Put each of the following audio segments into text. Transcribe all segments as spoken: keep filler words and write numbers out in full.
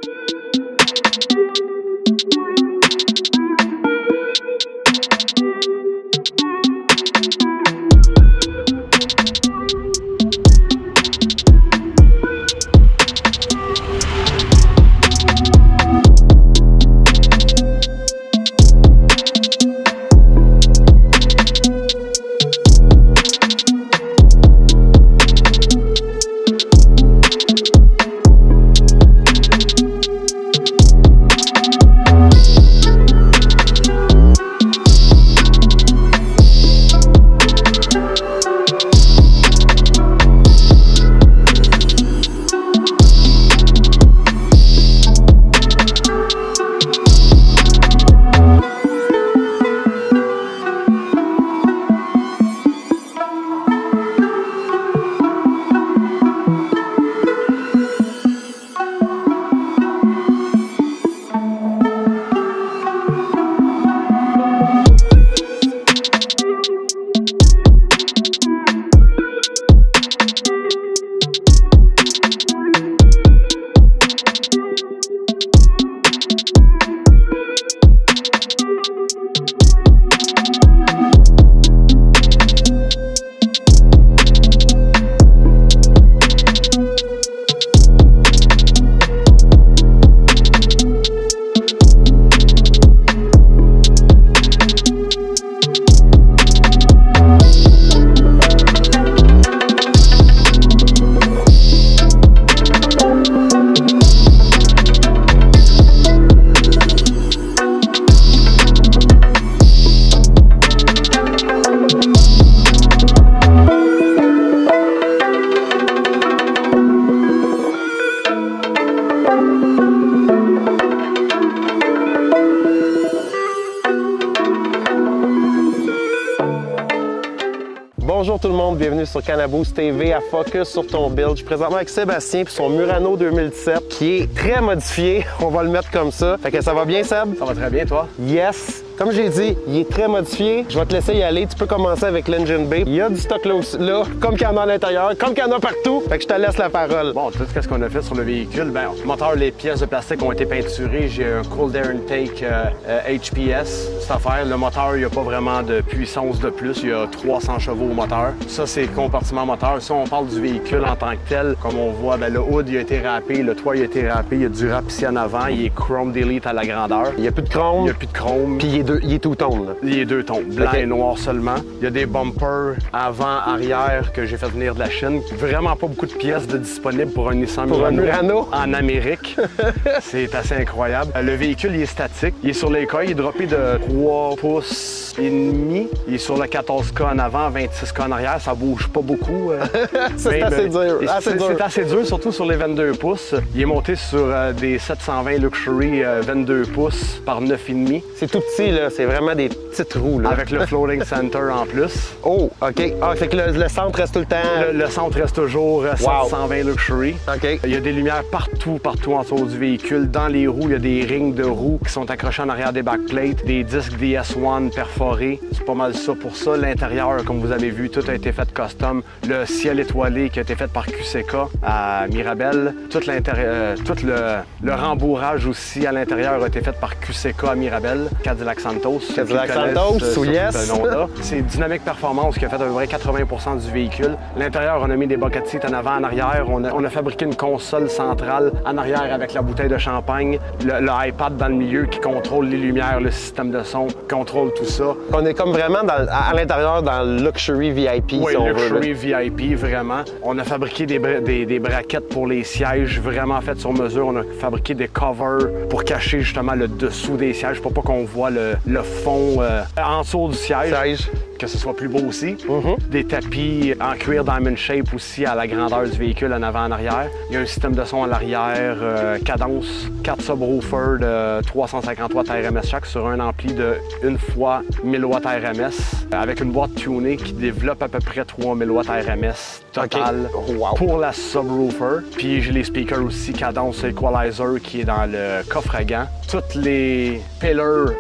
Bonjour tout le monde, bienvenue sur Canaboost T V à Focus sur ton build. Je suis présentement avec Sébastien puis son Murano deux mille dix-sept qui est très modifié, on va le mettre comme ça. Fait que ça va bien Seb? Ça va très bien toi? Yes! Comme j'ai dit, il est très modifié. Je vais te laisser y aller. Tu peux commencer avec l'engine bay. Il y a du stock là, là comme qu'il y en a à l'intérieur, comme qu'il y en a partout. Fait que je te laisse la parole. Bon, tout ce qu'on a fait sur le véhicule, ben, le moteur, les pièces de plastique ont été peinturées. J'ai un Cold Air Intake euh, euh, H P S, cette affaire. Le moteur, il n'y a pas vraiment de puissance de plus. Il y a trois cents chevaux au moteur. Ça, c'est le compartiment moteur. Si on parle du véhicule en tant que tel, comme on voit, ben, le hood, il a été râpé, le toit, il a été râpé. Il y a du rap ici en avant. Il est Chrome Delete à la grandeur. Il n'y a plus de chrome. Il n'y a plus de chrome. Puis il est, deux, il est tout tone. Il est deux tons, blanc okay. et noir seulement. Il y a des bumpers avant, arrière que j'ai fait venir de la Chine. Vraiment pas beaucoup de pièces de disponibles pour un Nissan pour Murano, un Murano en Amérique. C'est assez incroyable. Le véhicule, il est statique. Il est sur l'écaille, il est droppé de trois pouces et demi. Il est sur le quatorze K en avant, vingt-six K en arrière. Ça bouge pas beaucoup. C'est assez dur. C'est assez dur, surtout sur les vingt-deux pouces. Il est monté sur euh, des sept cent vingt Luxury euh, vingt-deux pouces par neuf virgule cinq. C'est tout petit, là. C'est vraiment des petites roues, là. Avec le floating center en plus. Oh, OK. Ah, fait que le, le centre reste tout le temps... Le, le centre reste toujours wow. sept cent vingt Luxury. OK. Il y a des lumières partout, partout en dessous du véhicule. Dans les roues, il y a des rings de roues qui sont accrochés en arrière des backplates, des disques D S un perforés. C'est pas mal ça pour ça. L'intérieur, comme vous avez vu, tout a été fait custom. Le ciel étoilé qui a été fait par Q C K à Mirabel. Tout, euh, tout le, le rembourrage aussi à l'intérieur a été fait par Q C K à Mirabel. Cadillac Santos. Cadillac Santos, euh, ou yes. C'est Dynamic Performance qui a fait à peu près quatre-vingts pour cent du véhicule. L'intérieur, on a mis des bucket seats en avant, en arrière. On a, on a fabriqué une console centrale en arrière avec la bouteille de champagne. Le, le iPad dans le milieu qui contrôle les lumières, le système de son, contrôle tout ça. On est comme vraiment dans, à, à l'intérieur dans le Luxury V I P, oui, si on Luxury veut. V I P, vraiment. On a fabriqué des, bra des, des braquettes pour les sièges, vraiment faites sur mesure. On a fabriqué des covers pour cacher justement le dessous des sièges, pour pas qu'on voit le, le fond euh, en dessous du siège. siège. Que ce soit plus beau aussi. Mm-hmm. Des tapis en cuir diamond shape aussi à la grandeur du véhicule en avant en arrière. Il y a un système de son à l'arrière, euh, cadence, quatre subwoofers de trois cent cinquante watts R M S chaque sur un ampli de une fois mille watts R M S avec une boîte tunée qui développe à peu près trois mille watts R M S total okay. wow. pour la subwoofer. Puis j'ai les speakers aussi cadence equalizer qui est dans le coffre à gants. Toutes les pillars ont oui, été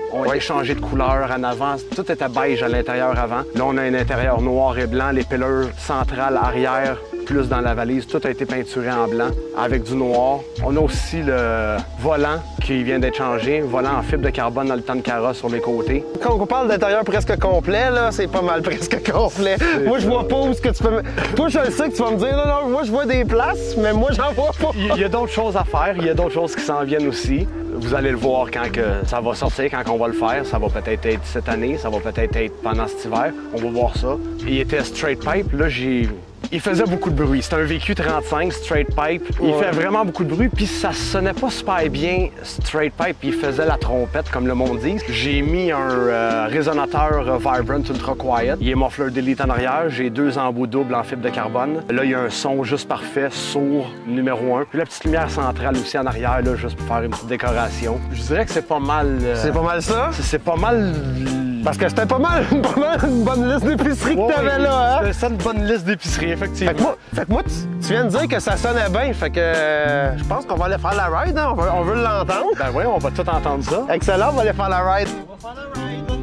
changé de couleur en avant. Tout était beige à l'intérieur avant. Là, on a un intérieur noir et blanc. Les pillars centrales arrière, plus dans la valise, tout a été peinturé en blanc avec du noir. On a aussi le volant qui vient d'être changé. Volant en fibre de carbone dans le temps de carrosse sur les côtés. Quand on parle d'intérieur presque complet, là, c'est pas mal presque complet. Moi, je vois pas où ce que tu peux... Toi, je le sais que tu vas me dire, non, non, moi, je vois des places, mais moi, j'en vois pas. Il y a d'autres choses à faire. Il y a d'autres choses qui s'en viennent aussi. Vous allez le voir quand que ça va sortir, quand on va le faire. Ça va peut-être être cette année, ça va peut-être être pendant cet hiver. On va voir ça. Il était straight pipe. Là, j'ai... Il faisait beaucoup de bruit. C'est un V Q trente-cinq straight pipe. Il ouais. fait vraiment beaucoup de bruit, puis ça sonnait pas super bien straight pipe. Il faisait la trompette, comme le monde dit. J'ai mis un euh, résonateur euh, Vibrant Ultra Quiet. Il est muffler d'élite en arrière. J'ai deux embouts doubles en fibre de carbone. Là, il y a un son juste parfait, sourd, numéro un. Puis la petite lumière centrale aussi en arrière, là, juste pour faire une petite décoration. Je dirais que c'est pas mal... Euh... C'est pas mal ça? C'est pas mal... Parce que c'était pas mal, pas mal une bonne liste d'épicerie que ouais, t'avais oui, là, hein? C'était une bonne liste d'épicerie, effectivement. Fait que moi, fait que moi tu, tu viens de dire que ça sonnait bien, fait que euh, je pense qu'on va aller faire la ride, hein? On, va, on veut l'entendre. Ben oui, on va tout entendre ça. Excellent, on va aller faire la ride. On va faire la ride.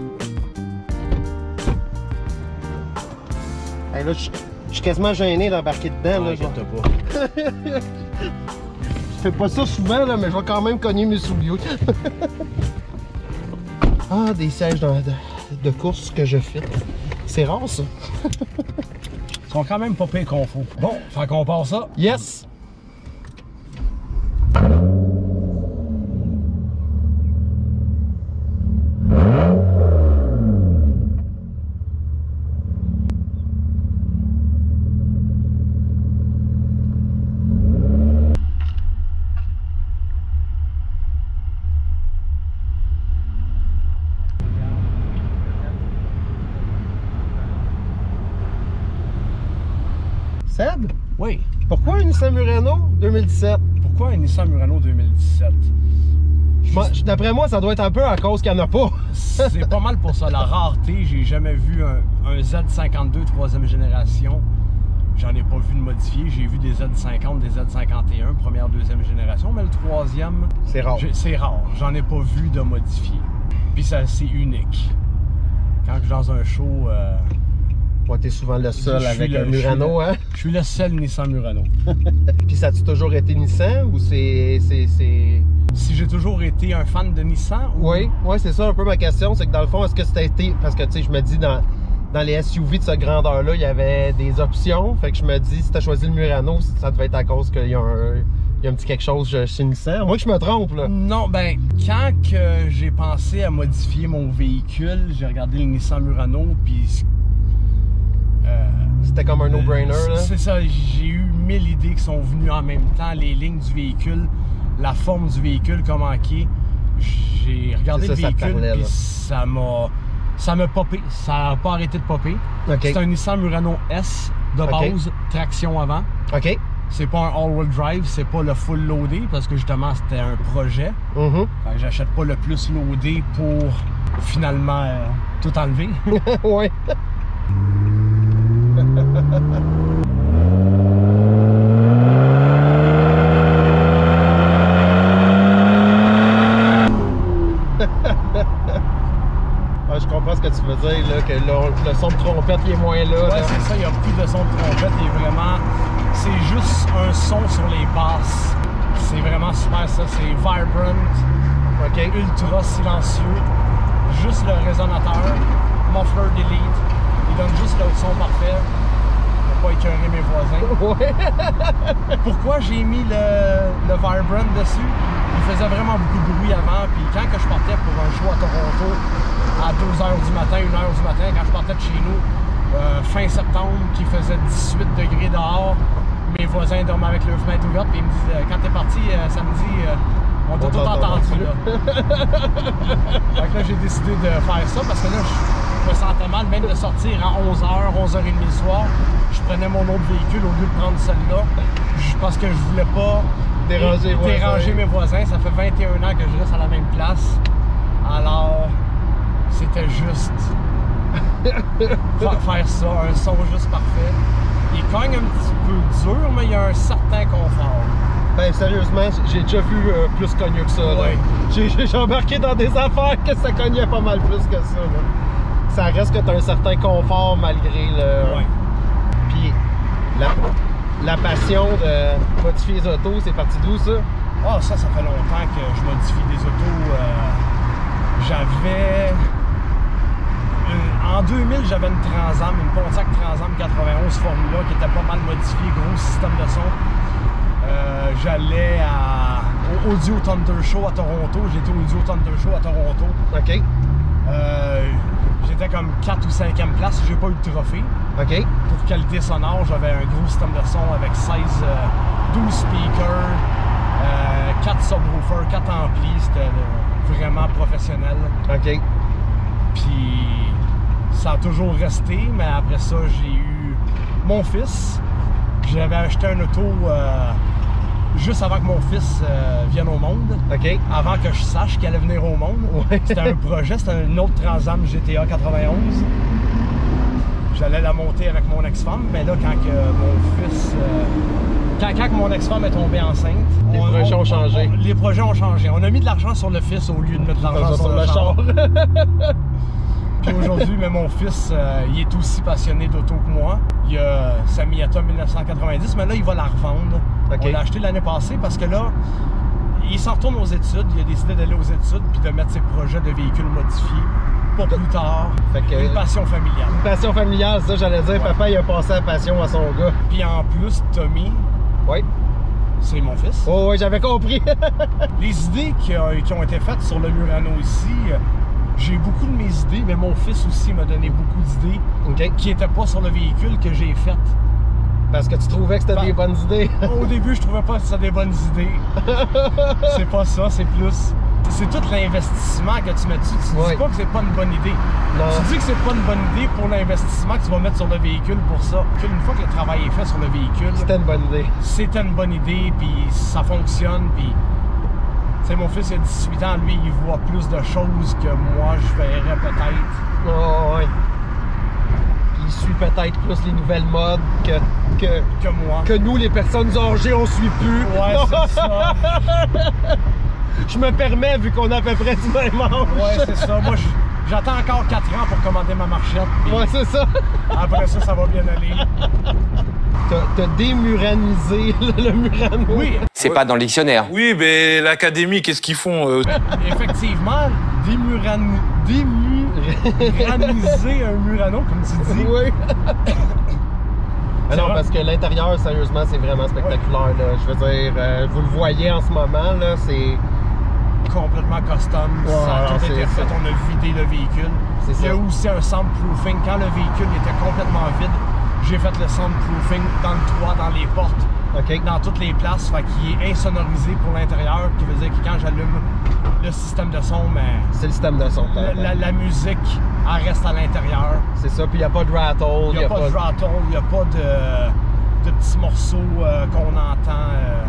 Hey, là, je suis quasiment gêné d'embarquer dedans, Ah, là. Genre. pas. Je fais pas ça souvent, là, mais je vais quand même cogner mes souliers. Ah, des sièges de, de, de course que je fais. C'est rare, ça. Ils sont quand même pas pire qu'on faut. Bon, fait qu'on part ça. Yes! Seb? Oui. Pourquoi une Nissan Murano deux mille dix-sept? Pourquoi un Nissan Murano deux mille dix-sept? Moi, d'après moi, ça doit être un peu à cause qu'il n'y en a pas. C'est pas mal pour ça. La rareté, j'ai jamais vu un, un Z cinquante-deux troisième génération. J'en ai pas vu de modifié. J'ai vu des Z cinquante, des Z cinquante et un, première, deuxième génération, mais le troisième, C'est rare. c'est rare. J'en ai pas vu de modifié. Puis ça, c'est unique. Quand je suis dans un show... Euh, Ouais, t'es souvent le seul je suis avec le- un je suis Murano, le- hein? Je suis le seul Nissan Murano. Puis ça a-tu toujours été Nissan ou c'est... c'est- c'est- Si j'ai toujours été un fan de Nissan ou... Oui, oui, c'est ça un peu ma question. C'est que dans le fond, est-ce que c'était été... Parce que, tu sais, je me dis, dans, dans les S U V de cette grandeur-là, il y avait des options. Fait que je me dis, si t'as choisi le Murano, ça devait être à cause qu'il y a un... Il y a un petit quelque chose chez Nissan. Moi, que je me trompe, là. Non, ben, quand que j'ai pensé à modifier mon véhicule, j'ai regardé le Nissan Murano, puis... euh, C'était comme un no-brainer, là. C'est ça, j'ai eu mille idées qui sont venues en même temps, les lignes du véhicule, la forme du véhicule, comment qu'il est. J'ai regardé C'est le ça, ça te véhicule, parlait, puis là. ça m'a... Ça m'a popé, ça n'a pas arrêté de popper. OK. C'est un Nissan Murano S de OK. base, traction avant. OK. C'est pas un all-wheel drive, c'est pas le full loadé parce que justement c'était un projet. Mhm. Fait que j'achète pas le plus loadé pour finalement euh, tout enlever. Ouais. Ah, je comprends ce que tu veux dire, là, que le, le son de trompette il est moins là. Ouais, là. c'est ça, il n'y a plus de son de trompette, il est vraiment... C'est juste un son sur les basses. C'est vraiment super ça, c'est vibrant, OK. ultra silencieux, juste le résonateur, muffler delete, il donne juste le son parfait pour pas écœurer mes voisins. Ouais. Pourquoi j'ai mis le, le vibrant dessus? Il faisait vraiment beaucoup de bruit avant, puis quand que je partais pour un show à Toronto, à deux heures du matin, une heure du matin, quand je partais de chez nous, euh, fin septembre, qui faisait dix-huit degrés dehors, mes voisins dormaient avec leurs fenêtres ouvertes, puis ils me disaient, quand t'es parti euh, samedi, euh, on t'a On tout t'entend entendu là. Fait que là, j'ai décidé de faire ça, parce que là, je me sentais mal même de sortir à onze heures, onze heures trente le soir. Je prenais mon autre véhicule au lieu de prendre celui-là, parce que je voulais pas Déranger les voisins. déranger mes voisins. Ça fait vingt et un ans que je reste à la même place. Alors, c'était juste fa- faire ça, un son juste parfait. Il cogne un petit peu dur, mais il y a un certain confort. Ben sérieusement, j'ai déjà vu euh, plus connu que ça. Ouais. J'ai embarqué dans des affaires que ça cognait pas mal plus que ça. Là. Ça reste que tu as un certain confort malgré le... Ouais. Puis la, la passion de modifier les autos, c'est parti d'où ça? Ah, ça, ça fait longtemps que je modifie des autos. Euh, j'avais... En deux mille, j'avais une Trans-Am, une Pontiac Trans-Am quatre-vingt-onze Formula qui était pas mal modifiée, gros système de son. Euh, J'allais à, au Audio Thunder Show à Toronto. J'étais au Audio Thunder Show à Toronto. OK. Euh, J'étais comme quatre ou cinquième place. J'ai pas eu de trophée. OK. Pour qualité sonore, j'avais un gros système de son avec seize, euh, douze speakers, euh, quatre subwoofers, quatre amplis. C'était euh, vraiment professionnel. OK. Puis ça a toujours resté, mais après ça, j'ai eu mon fils. J'avais acheté un auto euh, juste avant que mon fils euh, vienne au monde. OK. Avant que je sache qu'il allait venir au monde. Ouais. C'était un projet, c'était une autre Trans-Am G T A quatre-vingt-onze. J'allais la monter avec mon ex-femme, mais là, quand que mon fils... Euh, quand, quand que mon ex-femme est tombée enceinte... Les on, projets on, ont changé. On, les projets ont changé. On a mis de l'argent sur le fils au lieu de mettre de l'argent sur, sur le char. Puis aujourd'hui, mais mon fils, euh, il est aussi passionné d'auto que moi. Il a sa Miata mille neuf cent quatre-vingt-dix, mais là, il va la revendre. Okay. On l'a acheté l'année passée parce que là, il s'en retourne aux études. Il a décidé d'aller aux études puis de mettre ses projets de véhicules modifiés pour plus tard. Fait que, une passion familiale. Une passion familiale, ça, j'allais dire. Ouais. Papa, il a passé la passion à son gars. Puis en plus, Tommy, oui. C'est mon fils. Oh, oui, j'avais compris. Les idées qui, euh, qui ont été faites sur le Murano ici, euh, j'ai beaucoup de mes idées, mais mon fils aussi m'a donné beaucoup d'idées okay. qui n'étaient pas sur le véhicule que j'ai fait. Parce que tu trouvais que c'était ben, des bonnes idées? Au début, je trouvais pas que c'était des bonnes idées. C'est pas ça, c'est plus... C'est tout l'investissement que tu mets dessus. Tu ne ouais. dis pas que c'est pas une bonne idée. Non. Tu dis que c'est pas une bonne idée pour l'investissement que tu vas mettre sur le véhicule pour ça. Une fois que le travail est fait sur le véhicule... C'était une bonne idée. C'était une bonne idée, puis ça fonctionne, puis... Tu sais, mon fils il a dix-huit ans, lui, il voit plus de choses que moi, je verrais peut-être. Oh, ouais. Il suit peut-être plus les nouvelles modes que, que, que moi. Que nous, les personnes âgées, on suit plus. Ouais, c'est ça. Je me permets, vu qu'on a à peu près du même âge. Ouais, c'est ça. Moi, j'attends encore quatre ans pour commander ma marchette. Ouais, c'est ça. Après ça, ça va bien aller. T'as démuranisé le Murano. Oui. C'est oui. Pas dans le dictionnaire. Oui, mais l'académie, qu'est-ce qu'ils font euh... Effectivement, démurani... démuraniser un Murano, comme tu dis. Oui. Non, parce que l'intérieur, sérieusement, c'est vraiment spectaculaire. Ouais. Là. Je veux dire, euh, vous le voyez en ce moment, là, c'est... complètement custom. Ouais, ça a tout été fait, ça. On a vidé le véhicule. Il y a ça. Aussi un soundproofing. Quand le véhicule était complètement vide, j'ai fait le soundproofing dans le toit, dans les portes, okay. Dans toutes les places. Fait qu'il est insonorisé pour l'intérieur, qui veut dire que quand j'allume le système de son, mais... C'est le système de son. La, la, la musique, elle reste à l'intérieur. C'est ça, puis il n'y a pas de rattle. Il n'y a, a pas de rattle, il n'y a pas de, de petits morceaux euh, qu'on entend euh,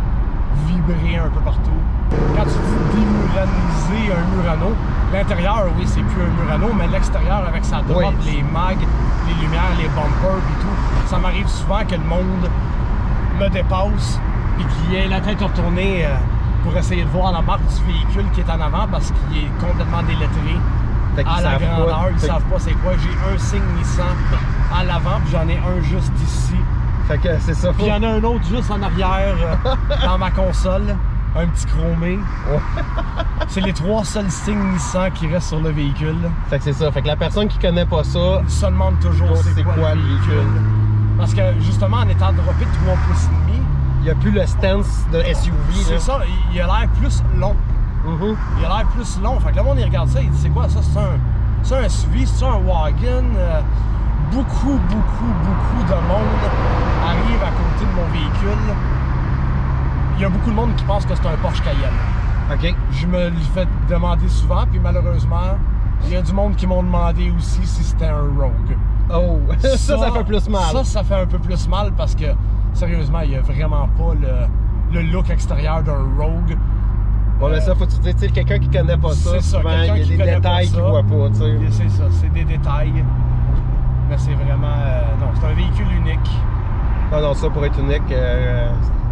vibrer un peu partout. Quand tu dis démuraniser un Murano, l'intérieur, oui, c'est plus un Murano, mais l'extérieur, avec sa drop, oui. Les mags, les lumières, les bumpers et tout, ça m'arrive souvent que le monde me dépasse et qu'il ait la tête retournée euh, pour essayer de voir la marque du véhicule qui est en avant parce qu'il est complètement délettré à la grandeur. Ils ne savent pas c'est quoi. J'ai un signe Nissan à l'avant, puis j'en ai un juste ici. Fait que c'est ça. Puis il y en a un autre juste en arrière euh, dans ma console. Un petit chromé. Ouais. C'est les trois seuls signes Nissan qui restent sur le véhicule. Fait que c'est ça. Fait que la personne qui connaît pas ça... se demande toujours c'est quoi, quoi le véhicule. véhicule. Parce que justement, en étant droppé de trois pouces et demi... il n'y a plus le stance de S U V. C'est ça. Il a l'air plus long. Mm-hmm. Il a l'air plus long. Fait que le monde, il regarde ça, il dit c'est quoi ça? C'est un, c'est un S U V? C'est un wagon? Euh, beaucoup, beaucoup, beaucoup de monde arrive à côté de mon véhicule. Il y a beaucoup de monde qui pense que c'est un Porsche Cayenne. OK. Je me le fais demander souvent, puis malheureusement, il y a du monde qui m'ont demandé aussi si c'était un Rogue. Oh, ça, ça, ça fait plus mal. Ça, ça fait un peu plus mal parce que, sérieusement, il n'y a vraiment pas le, le look extérieur d'un Rogue. Bon, mais euh, ça, faut tu dire, tu sais, quelqu'un qui connaît pas ça, ça souvent, il y a des détails qu'il voit pas, tu sais. C'est ça, c'est des détails. Mais c'est vraiment... Euh, non, c'est un véhicule unique. Non, non, ça, pour être unique... Euh,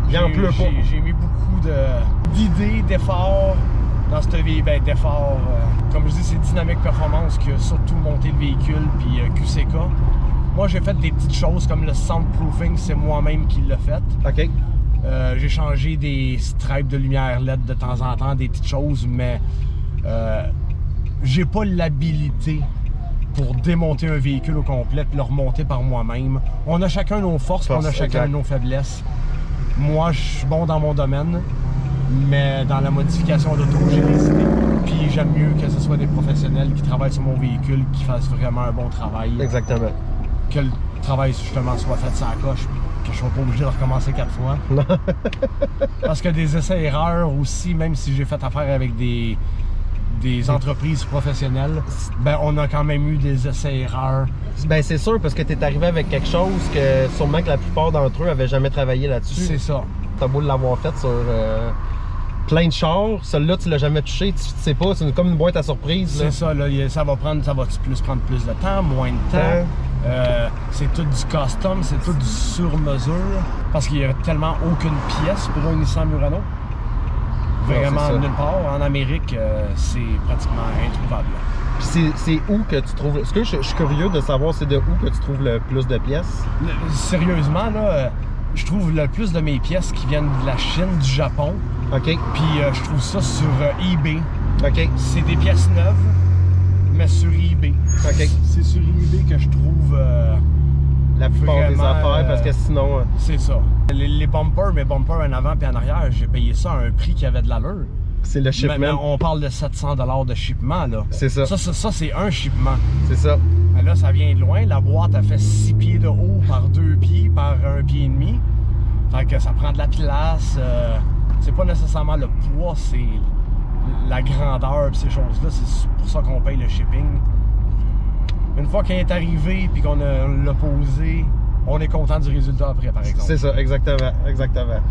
Il en pleut pas. J'ai mis beaucoup d'idées, d'efforts dans cette véhicule. Ben, d'efforts. Euh, comme je dis, c'est Dynamic Performance qui a surtout monté le véhicule, puis euh, Q C K. Moi, j'ai fait des petites choses comme le soundproofing, c'est moi-même qui l'ai fait. OK. Euh, j'ai changé des stripes de lumière L E D de temps en temps, des petites choses, mais euh, j'ai pas l'habilité pour démonter un véhicule au complet et le remonter par moi-même. On a chacun nos forces, Force, on a chacun exact. nos faiblesses. Moi, je suis bon dans mon domaine, mais dans la modification d'auto, j'ai des idées. Puis j'aime mieux que ce soit des professionnels qui travaillent sur mon véhicule, qui fassent vraiment un bon travail. Exactement. Que le travail, justement, soit fait sur la coche, que je sois pas obligé de recommencer quatre fois. Parce que des essais-erreurs aussi, même si j'ai fait affaire avec des, des entreprises professionnelles, ben on a quand même eu des essais-erreurs. Ben c'est sûr, parce que tu es arrivé avec quelque chose que sûrement que la plupart d'entre eux avaient jamais travaillé là-dessus. C'est ça. T'as beau l'avoir fait sur euh, plein de chars, celui-là tu l'as jamais touché, tu sais pas, c'est comme une boîte à surprise. C'est ça, là, ça va prendre, ça va plus prendre plus de temps, moins de temps. Euh, c'est tout du custom, c'est tout du sur-mesure, parce qu'il n'y a tellement aucune pièce pour un Nissan Murano. Vraiment Non, nulle part. En Amérique, euh, c'est pratiquement introuvable. Puis c'est où que tu trouves... Ce que je, je suis curieux de savoir, c'est de où que tu trouves le plus de pièces? Le, sérieusement, là, euh, je trouve le plus de mes pièces qui viennent de la Chine, du Japon. OK. Puis euh, je trouve ça sur euh, eBay. OK. C'est des pièces neuves, mais sur eBay. OK. C'est sur eBay que je trouve euh, La plupart des vraiment, affaires, euh, parce que sinon... euh, C'est ça. Les, les bumpers, mes bumpers en avant et en arrière, j'ai payé ça à un prix qui avait de l'allure. c'est le Mais, shipment. mais on parle de sept cents dollars de shipment, là. C'est ça. Ça, ça, ça c'est un shipment. C'est ça. Mais là, ça vient de loin. La boîte a fait six pieds de haut par deux pieds par un pied et demi. Fait que ça prend de la place. Euh, c'est pas nécessairement le poids, c'est la grandeur et ces choses-là. C'est pour ça qu'on paye le shipping. Une fois qu'il est arrivé et qu'on l'a posé, on est content du résultat après, par exemple. C'est ça, exactement. Exactement.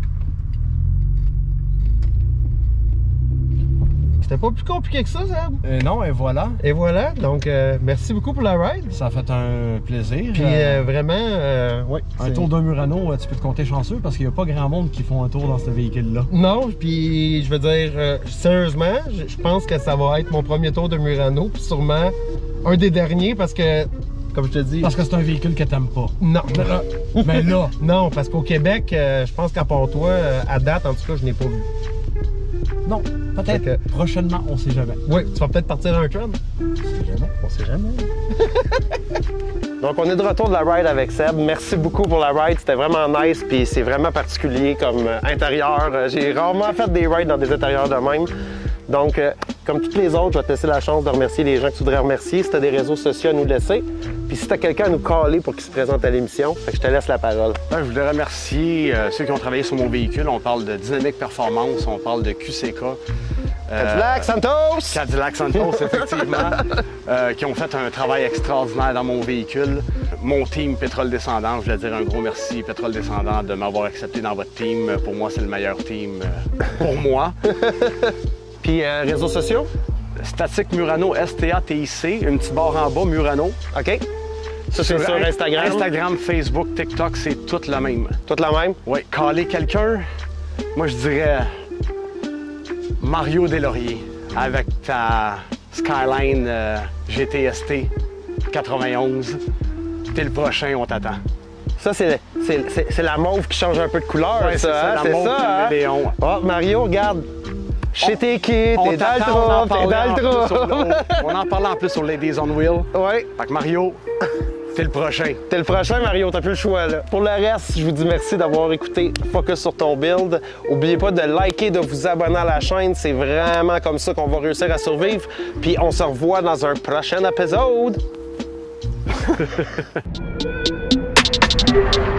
C'était pas plus compliqué que ça, Seb. Euh, non, et voilà. Et voilà, donc euh, merci beaucoup pour la ride. Ça a fait un plaisir. Puis euh, vraiment, euh, ouais. Un c'est- tour d'un Murano, tu peux te compter chanceux parce qu'il n'y a pas grand monde qui font un tour dans ce véhicule-là. Non, puis je veux dire, euh, sérieusement, je je pense que ça va être mon premier tour de Murano, puis sûrement un des derniers parce que, comme je te dis... Parce que c'est un véhicule que t'aimes pas. Non. Mais là, mais là, Non, parce qu'au Québec, euh, je pense qu'à part toi, euh, à date, en tout cas, je n'ai pas vu. non, peut-être Fait prochainement, on sait jamais. Oui, tu vas peut-être partir un trend. On sait jamais. On sait jamais. Donc, on est de retour de la ride avec Seb. Merci beaucoup pour la ride. C'était vraiment nice, puis c'est vraiment particulier comme euh, intérieur. Euh, J'ai rarement fait des rides dans des intérieurs de même. Donc, euh, comme toutes les autres, je vais te laisser la chance de remercier les gens que tu voudrais remercier. Si tu as des réseaux sociaux à nous laisser, puis si tu as quelqu'un à nous caller pour qu'il se présente à l'émission, fait que je te laisse la parole. Je voulais remercier euh, ceux qui ont travaillé sur mon véhicule. On parle de Dynamic Performance, on parle de Q C K. Euh, Cadillac Santos! Cadillac Santos, effectivement, euh, qui ont fait un travail extraordinaire dans mon véhicule. Mon team Pétrole Descendant, je voulais dire un gros merci, Pétrole Descendant, de m'avoir accepté dans votre team. Pour moi, c'est le meilleur team euh, pour moi. Puis, euh, réseaux sociaux? Statique Murano, S T A T I C, une petite barre en bas, Murano. OK. Ça, c'est sur Instagram. Instagram, Facebook, TikTok, c'est tout le même. Toute la même? Oui, caler quelqu'un, moi je dirais Mario Deslauriers avec ta Skyline euh, G T S T quatre-vingt-onze. T'es le prochain, on t'attend. Ça, c'est c'est- c'est- c'est la mauve qui change un peu de couleur, Ouais, c'est ça, ça, hein? la C'est mauve ça, hein? caméléon. Oh, Mario, regarde. Chez tes kids, On t'es dans le t'attend, on en trou, t'es dans parlait en le plus sur trou. le- On en parlait en plus sur Ladies on Wheel. Oui, Fait que Mario, t'es le prochain. t'es le prochain, Mario, t'as plus le choix, là. Pour le reste, je vous dis merci d'avoir écouté Focus sur ton build. N'oubliez pas de liker, de vous abonner à la chaîne. C'est vraiment comme ça qu'on va réussir à survivre. Puis on se revoit dans un prochain épisode.